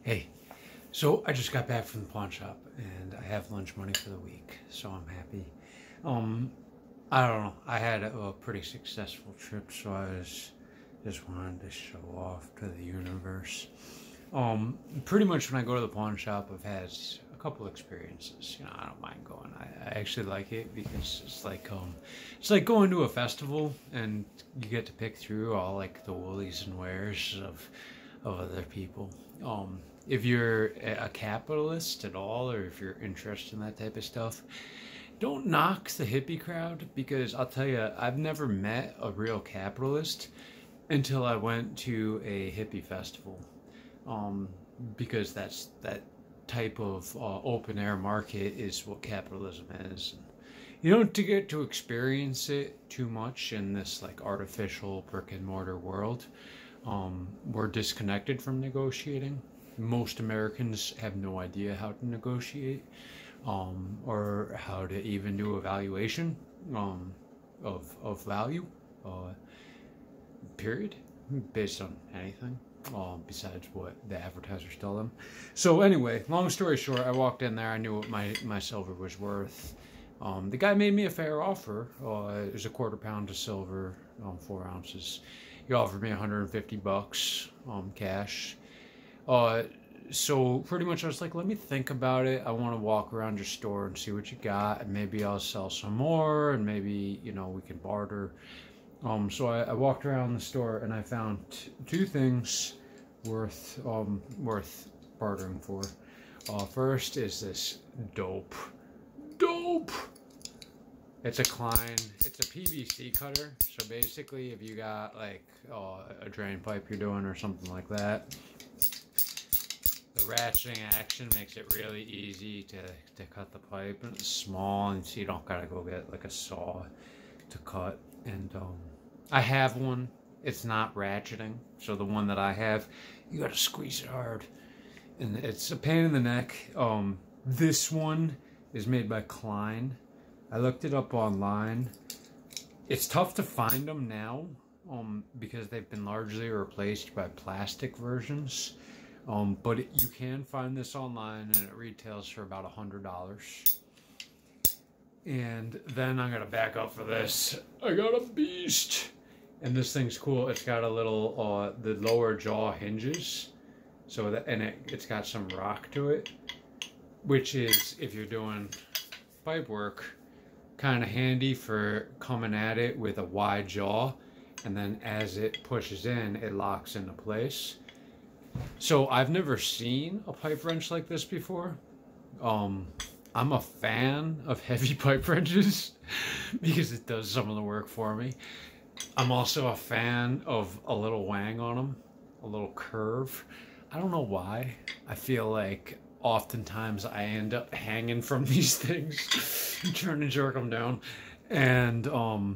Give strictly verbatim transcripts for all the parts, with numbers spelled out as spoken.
Hey, so I just got back from the pawn shop and I have lunch money for the week, so I'm happy. Um, I don't know. I had a, a pretty successful trip, so I was just wanted to show off to the universe. Um, pretty much when I go to the pawn shop, I've had a couple experiences. You know, I don't mind going. I, I actually like it because it's like um, it's like going to a festival and you get to pick through all like the woolies and wares of of other people. Um, if you're a capitalist at all, or if you're interested in that type of stuff, don't knock the hippie crowd because I'll tell you, I've never met a real capitalist until I went to a hippie festival. Um, because that's that type of uh, open air market is what capitalism is. You don't to get to experience it too much in this like artificial brick and mortar world. Um, we're disconnected from negotiating. Most Americans have no idea how to negotiate, um, or how to even do evaluation um, of of value. Uh, period, based on anything. Uh, besides what the advertisers tell them. So anyway, long story short, I walked in there. I knew what my, my silver was worth. Um, the guy made me a fair offer. Uh, it was a quarter pound of silver, um, four ounces. He offered me one hundred fifty bucks, um, cash. Uh, so pretty much I was like, let me think about it. I want to walk around your store and see what you got, and maybe I'll sell some more, and maybe, you know, we can barter. Um, so I, I walked around the store and I found t- two things worth um, worth bartering for. Uh, first is this dope. Dope! It's a Klein. It's a P V C cutter. So basically, if you got like uh, a drain pipe you're doing or something like that, the ratcheting action makes it really easy to, to cut the pipe. And it's small, and so you don't gotta go get like a saw to cut. And um, I have one. It's not ratcheting, so the one that I have, you gotta squeeze it hard, and it's a pain in the neck. Um, this one is made by Klein. I looked it up online. It's tough to find them now, um, because they've been largely replaced by plastic versions. Um, but it, you can find this online, and it retails for about a hundred dollars. And then I'm gonna back up for this. I got a beast, and this thing's cool. It's got a little uh, the lower jaw hinges, so that and it it's got some rock to it, which is if you're doing pipe work, kind of handy for coming at it with a wide jaw, and then as it pushes in, it locks into place. So I've never seen a pipe wrench like this before. Um, I'm a fan of heavy pipe wrenches because it does some of the work for me. I'm also a fan of a little wang on them, a little curve. I don't know why. I feel like oftentimes I end up hanging from these things and trying to jerk them down. And um,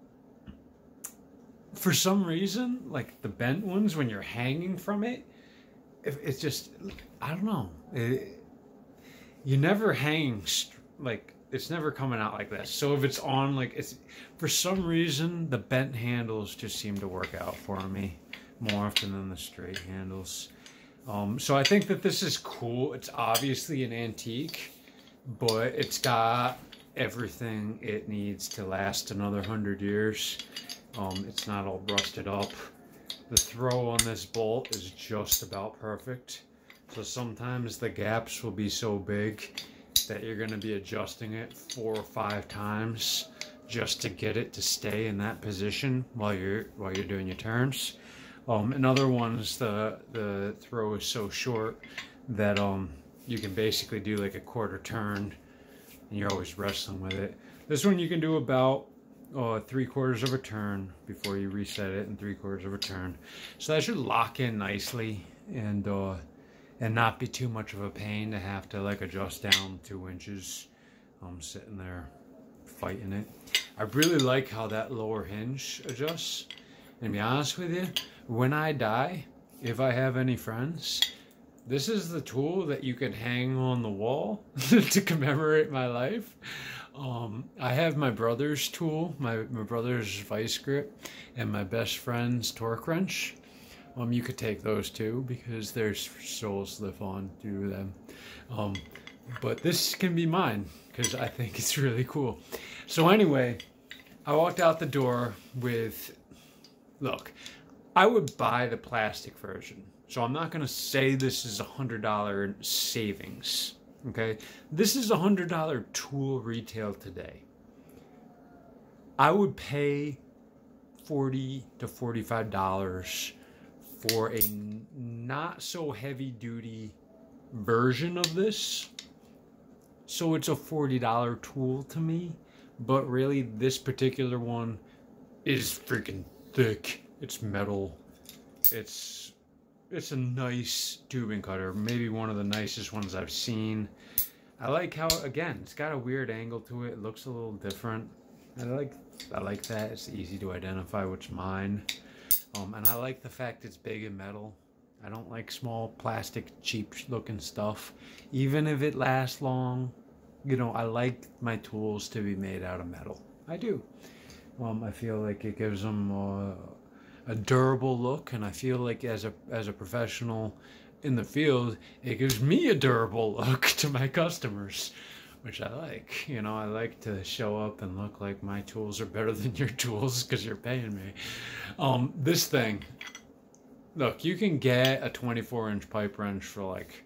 for some reason, like the bent ones, when you're hanging from it, it's just, I don't know. It, you never hang like it's never coming out like this. So if it's on, like it's for some reason the bent handles just seem to work out for me more often than the straight handles. Um, so I think that this is cool. It's obviously an antique, but it's got everything it needs to last another hundred years. Um, it's not all rusted up. The throw on this bolt is just about perfect. So sometimes the gaps will be so big that you're going to be adjusting it four or five times just to get it to stay in that position while you're while you're doing your turns. Um, in other ones, the the throw is so short that um, you can basically do like a quarter turn, and you're always wrestling with it. This one you can do about uh, three quarters of a turn before you reset it, and three quarters of a turn. So that should lock in nicely and. Uh, And not be too much of a pain to have to like adjust down two inches. I'm sitting there fighting it. I really like how that lower hinge adjusts. And to be honest with you, when I die, if I have any friends, this is the tool that you can hang on the wall to commemorate my life. Um, I have my brother's tool, my, my brother's vice grip, and my best friend's torque wrench. Um, you could take those too because there's soles slip on due to them. Um, but this can be mine because I think it's really cool. So anyway, I walked out the door with, look, I would buy the plastic version. So I'm not going to say this is a one hundred dollar savings, okay? This is a one hundred dollar tool retail today. I would pay forty to forty-five dollars for a not so heavy duty version of this. So it's a forty dollar tool to me, but really this particular one is freaking thick. It's metal. It's it's a nice tubing cutter, maybe one of the nicest ones I've seen. I like how, again, it's got a weird angle to it. It looks a little different. I like I like that. It's easy to identify which mine. Um, and I like the fact it's big and metal. I don't like small plastic cheap looking stuff. Even if it lasts long, you know, I like my tools to be made out of metal. I do. Um, I feel like it gives them uh, a durable look, and I feel like as a as a professional in the field, it gives me a durable look to my customers, which I like. You know, I like to show up and look like my tools are better than your tools because you're paying me. Um, this thing, look, you can get a twenty-four inch pipe wrench for like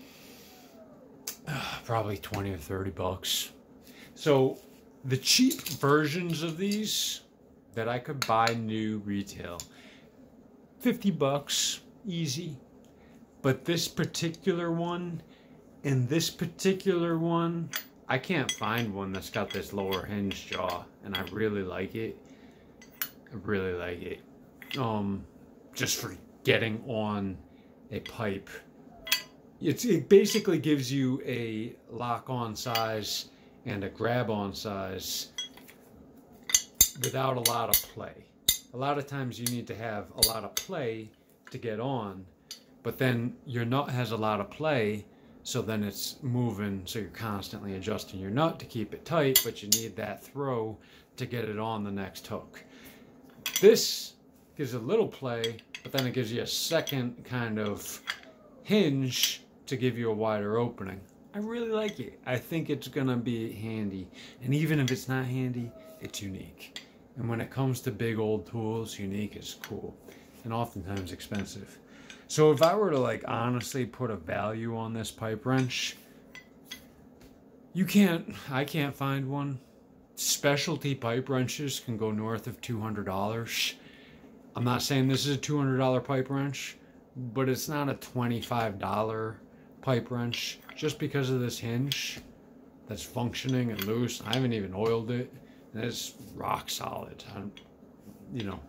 uh, probably twenty or thirty bucks. So the cheap versions of these that I could buy new retail, fifty bucks, easy. But this particular one and this particular one, I can't find one that's got this lower hinge jaw, and I really like it. I really like it. Um, just for getting on a pipe. It's, it basically gives you a lock-on size and a grab-on size without a lot of play. A lot of times you need to have a lot of play to get on, but then your nut has a lot of play, so then it's moving, so you're constantly adjusting your nut to keep it tight, but you need that throw to get it on the next hook. This gives a little play, but then it gives you a second kind of hinge to give you a wider opening. I really like it. I think it's gonna be handy, and even if it's not handy, it's unique. And when it comes to big old tools, unique is cool and oftentimes expensive. So if I were to like honestly put a value on this pipe wrench, you can't, I can't find one. Specialty pipe wrenches can go north of two hundred dollars. I'm not saying this is a two hundred dollar pipe wrench, but it's not a twenty-five dollar pipe wrench just because of this hinge that's functioning and loose. I haven't even oiled it, and it's rock solid. I'm, you know,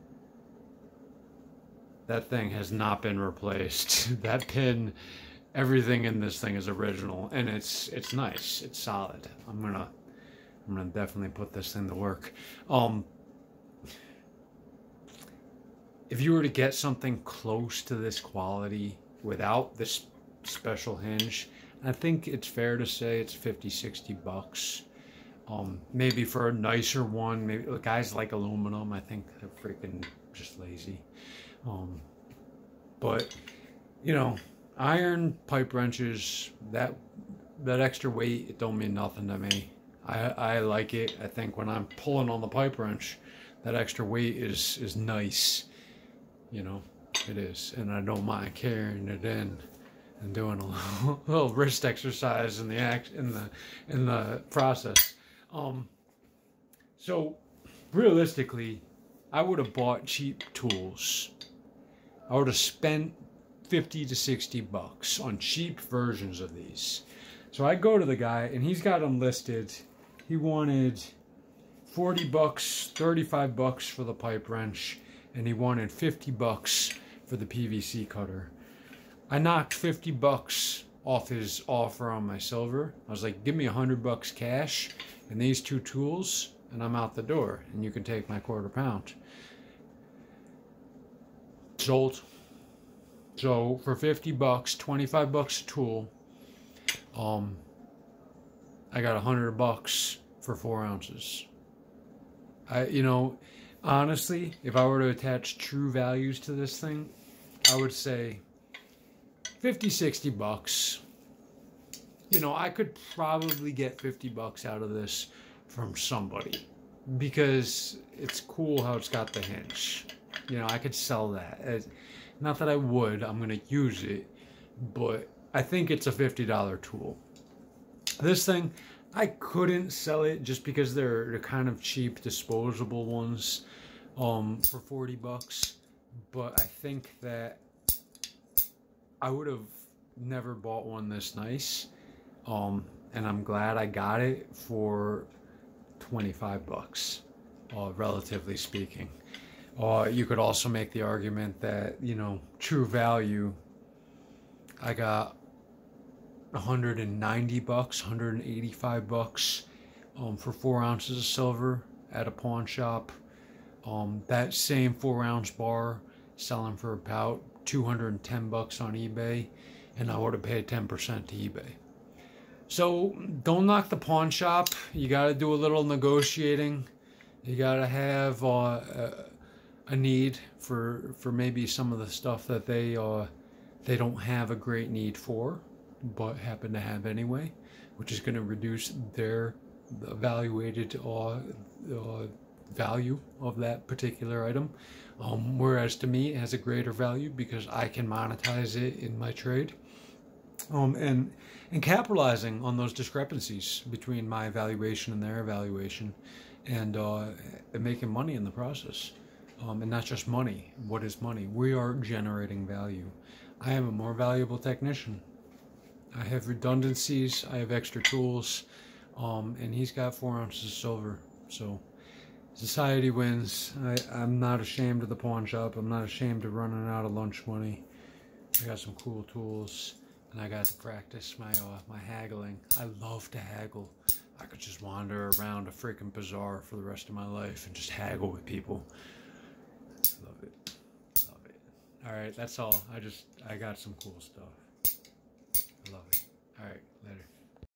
that thing has not been replaced. That pin, everything in this thing is original, and it's it's nice. It's solid. I'm gonna I'm gonna definitely put this thing to work. Um, if you were to get something close to this quality without this special hinge, I think it's fair to say it's fifty, sixty bucks. Um, maybe for a nicer one, maybe guys like aluminum. I think they're freaking just lazy. Um, but you know, iron pipe wrenches, that that extra weight, it don't mean nothing to me. I I like it. I think when I'm pulling on the pipe wrench, that extra weight is is nice. You know, it is, and I don't mind carrying it in and doing a little, little wrist exercise in the act in the in the process. Um, so realistically, I would have bought cheap tools. I would have spent fifty to sixty bucks on cheap versions of these. So I go to the guy, and he's got them listed. He wanted forty bucks, thirty-five bucks for the pipe wrench, and he wanted fifty bucks for the P V C cutter. I knocked fifty bucks off his offer on my silver. I was like, give me a hundred bucks cash and these two tools, and I'm out the door, and you can take my quarter pound. Sold. So for fifty bucks, twenty-five bucks a tool, um, I got a hundred bucks for four ounces. I, you know, honestly, if I were to attach true values to this thing, I would say fifty, sixty bucks. You know, I could probably get fifty bucks out of this from somebody because it's cool how it's got the hinge. You know, I could sell that. Not that I would, I'm going to use it, but I think it's a fifty dollar tool. This thing, I couldn't sell it just because they're, they're kind of cheap disposable ones um, for forty bucks. But I think that I would have never bought one this nice. Um, and I'm glad I got it for twenty-five bucks, uh, relatively speaking. Uh, you could also make the argument that, you know, true value, I got one hundred ninety bucks, one hundred eighty-five bucks um, for four ounces of silver at a pawn shop. Um, that same four ounce bar selling for about two hundred ten bucks on eBay, and I would have paid ten percent to eBay. So don't knock the pawn shop. You got to do a little negotiating. You got to have uh, a, a need for for maybe some of the stuff that they uh, they don't have a great need for, but happen to have anyway, which is going to reduce their evaluated uh, uh, value of that particular item. Um, whereas to me, it has a greater value because I can monetize it in my trade. Um, and and capitalizing on those discrepancies between my evaluation and their evaluation, and, uh, and making money in the process. Um, and not just money. What is money? We are generating value. I am a more valuable technician. I have redundancies. I have extra tools. Um, and he's got four ounces of silver. So society wins. I, I'm not ashamed of the pawn shop. I'm not ashamed of running out of lunch money. I got some cool tools. And I got to practice my uh, my haggling. I love to haggle. I could just wander around a freaking bazaar for the rest of my life and just haggle with people. Love it. Love it. All right, that's all. I just, I got some cool stuff.